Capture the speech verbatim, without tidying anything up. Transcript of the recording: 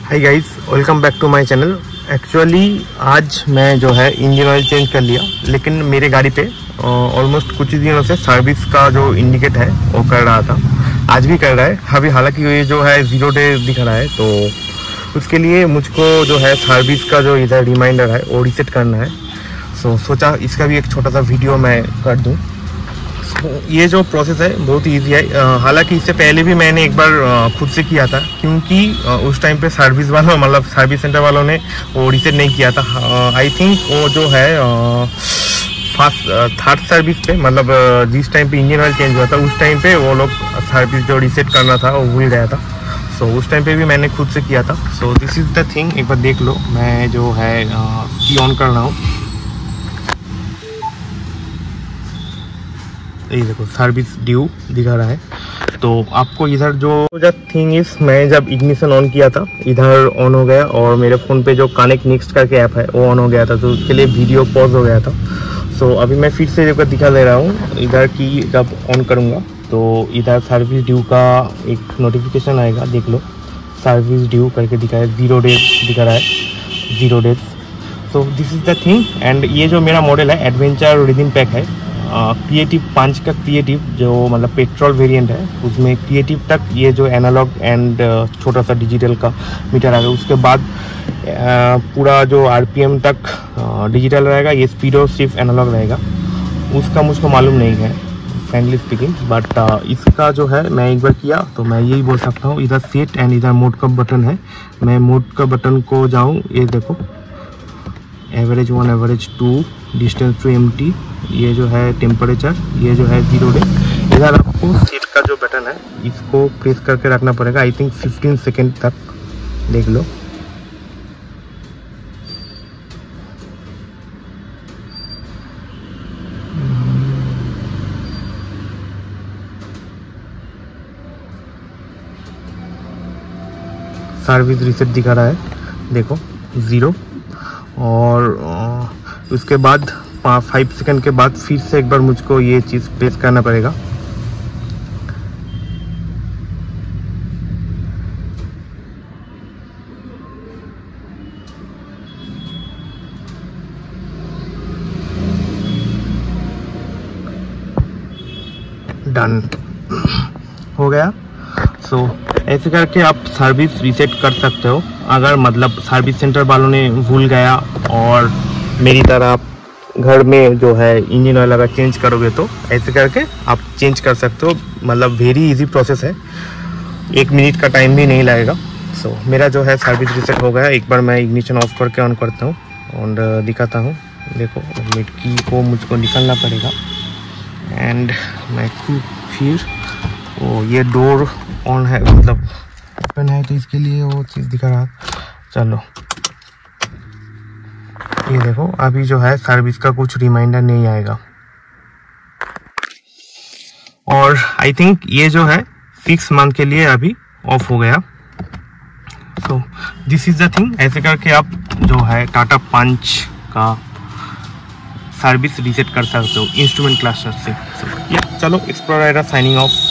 Hi guys, welcome back to my channel. Actually आज मैं जो है इंजन ऑयल चेंज कर लिया, लेकिन मेरे गाड़ी पे ऑलमोस्ट कुछ ही दिनों से सर्विस का जो इंडिकेट है वो कर रहा था। आज भी कर रहा है अभी, हालांकि ये जो है ज़ीरो डे दिख रहा है, तो उसके लिए मुझको जो है सर्विस का जो इधर रिमाइंडर है वो रीसेट करना है। सो सोचा इसका भी एक छोटा सा वीडियो मैं कर दूँ। ये जो प्रोसेस है बहुत ही ईजी है। हालांकि इससे पहले भी मैंने एक बार खुद से किया था, क्योंकि उस टाइम पे सर्विस वालों मतलब सर्विस सेंटर वालों ने वो रीसेट नहीं किया था। आई थिंक वो जो है फर्स्ट थर्ड सर्विस पे, मतलब जिस टाइम पे इंजन ऑयल चेंज हुआ था उस टाइम पे वो लोग सर्विस जो रीसेट करना था वो भूल गया था। सो so, उस टाइम पे भी मैंने खुद से किया था। So this is the thing, एक बार देख लो। मैं जो है की ऑन कर रहा हूँ, ये देखो सर्विस ड्यू दिखा रहा है। तो आपको इधर जो जब थिंग इज, मैं जब इग्निशन ऑन किया था इधर ऑन हो गया, और मेरे फ़ोन पे जो कनेक्ट नेक्स्ट करके ऐप है वो ऑन हो गया था, तो उसके लिए वीडियो पॉज हो गया था। सो so, अभी मैं फिर से एक दिखा दे रहा हूँ। इधर की जब ऑन करूँगा तो इधर सर्विस ड्यू का एक नोटिफिकेशन आएगा, देख लो सर्विस ड्यू करके दिखा है, ज़ीरो डेज दिखा रहा है, zero days. So this is the thing. And ये जो मेरा मॉडल है एडवेंचर रिदम पैक है, क्रिएटिव पांच का क्रिएटिव जो मतलब पेट्रोल वेरिएंट है, उसमें क्रिएटिव तक ये जो एनालॉग एंड छोटा सा डिजिटल का मीटर आएगा। उसके बाद पूरा जो आरपीएम तक डिजिटल रहेगा, ये स्पीडो सिर्फ एनालॉग रहेगा। उसका मुझको मालूम नहीं है फ्रेंडली स्पीकिंग, बट इसका जो है मैं एक बार किया तो मैं यही बोल सकता हूँ। इधर सेट एंड इधर मोड का बटन है, मैं मोड का बटन को जाऊँ, ये देखो average one, average two, distance to empty, ये जो है टेम्परेचर, ये जो है जीरो डे। इधर आपको सेट का जो बटन है इसको प्रेस करके रखना पड़ेगा, आई थिंक फिफ्टीन सेकेंड तक, देख लो। सर्विस रीसेट दिखा रहा है, देखो ज़ीरो। और उसके बाद फाइव सेकंड के बाद फिर से एक बार मुझको ये चीज़ प्रेस करना पड़ेगा। डन हो गया। सो so, ऐसे करके आप सर्विस रीसेट कर सकते हो। अगर मतलब सर्विस सेंटर वालों ने भूल गया और मेरी तरह आप घर में जो है इंजन ऑयल अगर चेंज करोगे तो ऐसे करके आप चेंज कर सकते हो। मतलब वेरी इजी प्रोसेस है, एक मिनट का टाइम भी नहीं लगेगा। सो so, मेरा जो है सर्विस रीसेट हो गया। एक बार मैं इग्निशन ऑफ करके ऑन करता हूँ और दिखाता हूँ। देखो मिड की को मुझको निकालना पड़ेगा, एंड मैं फिर ओ ये डोर ऑन है, मतलब ओपन है, तो इसके लिए वो चीज़ दिखा रहा। चलो ये देखो, अभी जो है सर्विस का कुछ रिमाइंडर नहीं आएगा, और आई थिंक ये जो है सिक्स मंथ के लिए अभी ऑफ हो गया। So this is the thing. ऐसे करके आप जो है टाटा पंच का सर्विस रीसेट कर सकते हो इंस्ट्रूमेंट क्लस्टर से। so, yeah, चलो एक्सप्लोरर साइनिंग ऑफ।